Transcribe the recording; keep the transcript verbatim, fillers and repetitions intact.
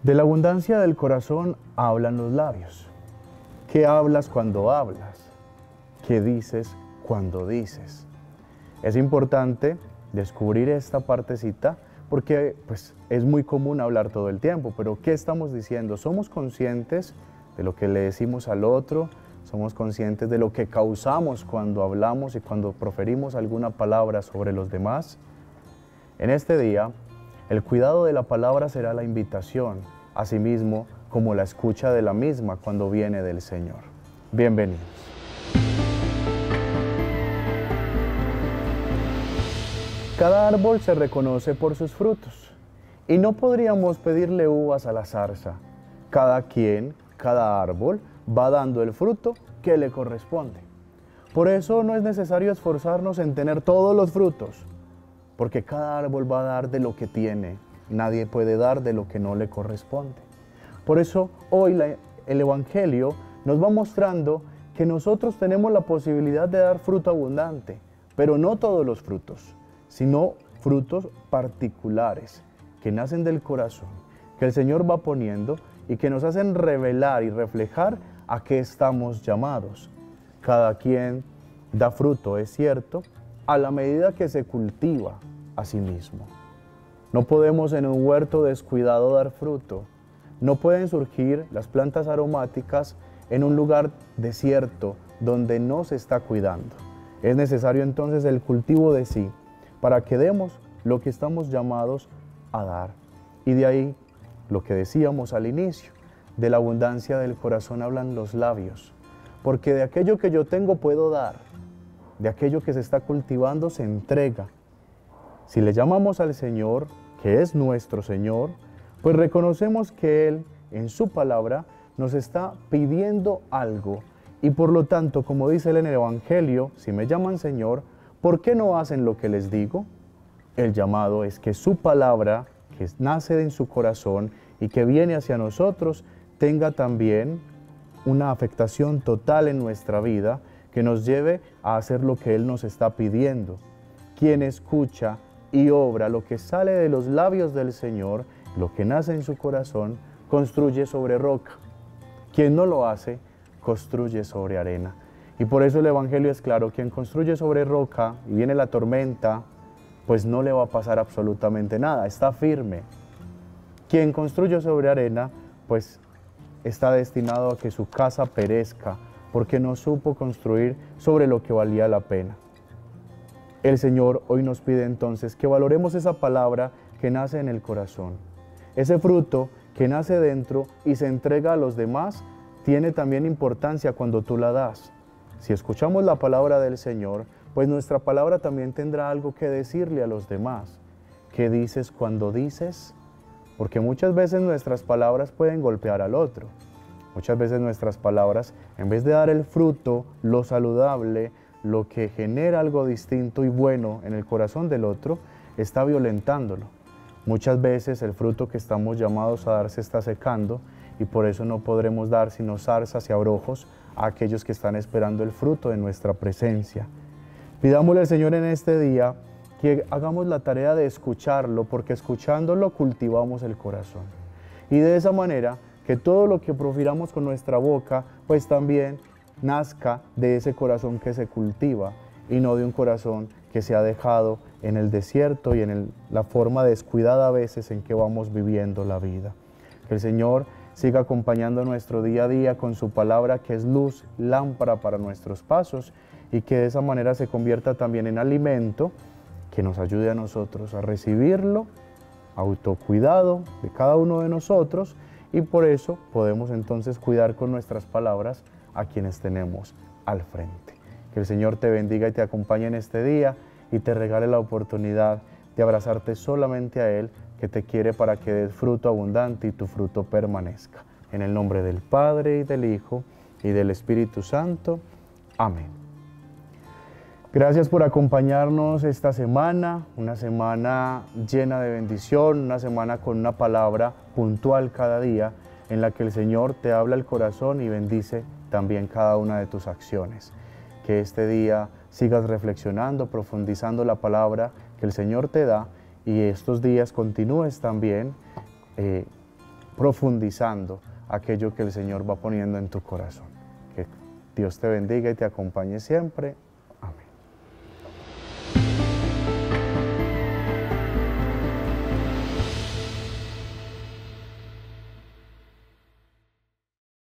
De la abundancia del corazón hablan los labios. ¿Qué hablas cuando hablas? ¿Qué dices cuando dices? Es importante descubrir esta partecita porque pues, es muy común hablar todo el tiempo, pero ¿qué estamos diciendo? ¿Somos conscientes de lo que le decimos al otro? ¿Somos conscientes de lo que causamos cuando hablamos y cuando proferimos alguna palabra sobre los demás? En este día, el cuidado de la palabra será la invitación, asimismo como la escucha de la misma cuando viene del Señor. Bienvenidos. Cada árbol se reconoce por sus frutos, y no podríamos pedirle uvas a la zarza. Cada quien, cada árbol, va dando el fruto que le corresponde. Por eso no es necesario esforzarnos en tener todos los frutos, porque cada árbol va a dar de lo que tiene. Nadie puede dar de lo que no le corresponde. Por eso hoy la, el Evangelio nos va mostrando que nosotros tenemos la posibilidad de dar fruto abundante, pero no todos los frutos, sino frutos particulares que nacen del corazón, que el Señor va poniendo y que nos hacen revelar y reflejar a qué estamos llamados. Cada quien da fruto, es cierto, a la medida que se cultiva a sí mismo. No podemos en un huerto descuidado dar fruto. No pueden surgir las plantas aromáticas en un lugar desierto donde no se está cuidando. Es necesario entonces el cultivo de sí para que demos lo que estamos llamados a dar. Y de ahí lo que decíamos al inicio, de la abundancia del corazón hablan los labios, porque de aquello que yo tengo puedo dar, de aquello que se está cultivando se entrega. Si le llamamos al Señor, que es nuestro Señor, pues reconocemos que Él, en su palabra, nos está pidiendo algo. Y por lo tanto, como dice Él en el Evangelio, si me llaman Señor, ¿por qué no hacen lo que les digo? El llamado es que su palabra, que nace en su corazón y que viene hacia nosotros, tenga también una afectación total en nuestra vida, que nos lleve a hacer lo que Él nos está pidiendo. Quien escucha y obra lo que sale de los labios del Señor, lo que nace en su corazón, construye sobre roca. Quien no lo hace, construye sobre arena. Y por eso el Evangelio es claro, quien construye sobre roca y viene la tormenta, pues no le va a pasar absolutamente nada, está firme. Quien construye sobre arena, pues está destinado a que su casa perezca, porque no supo construir sobre lo que valía la pena. El Señor hoy nos pide entonces que valoremos esa palabra que nace en el corazón. Ese fruto que nace dentro y se entrega a los demás, tiene también importancia cuando tú la das. Si escuchamos la palabra del Señor, pues nuestra palabra también tendrá algo que decirle a los demás. ¿Qué dices cuando dices? Porque muchas veces nuestras palabras pueden golpear al otro. Muchas veces nuestras palabras, en vez de dar el fruto, lo saludable, lo que genera algo distinto y bueno en el corazón del otro, está violentándolo. Muchas veces el fruto que estamos llamados a dar se está secando y por eso no podremos dar sino zarzas y abrojos a aquellos que están esperando el fruto de nuestra presencia. Pidámosle al Señor en este día que hagamos la tarea de escucharlo, porque escuchándolo cultivamos el corazón. Y de esa manera, que todo lo que profiramos con nuestra boca, pues también nazca de ese corazón que se cultiva y no de un corazón que se ha dejado en el desierto y en el, la forma descuidada a veces en que vamos viviendo la vida. Que el Señor siga acompañando nuestro día a día con su palabra, que es luz, lámpara para nuestros pasos, y que de esa manera se convierta también en alimento que nos ayude a nosotros a recibirlo, autocuidado de cada uno de nosotros, y por eso podemos entonces cuidar con nuestras palabras a quienes tenemos al frente. Que el Señor te bendiga y te acompañe en este día y te regale la oportunidad de abrazarte solamente a Él, que te quiere para que des fruto abundante y tu fruto permanezca. En el nombre del Padre, y del Hijo, y del Espíritu Santo. Amén. Gracias por acompañarnos esta semana, una semana llena de bendición, una semana con una palabra puntual cada día, en la que el Señor te habla el corazón y bendice también cada una de tus acciones. Que este día sigas reflexionando, profundizando la palabra que el Señor te da, y estos días continúes también eh, profundizando aquello que el Señor va poniendo en tu corazón. Que Dios te bendiga y te acompañe siempre.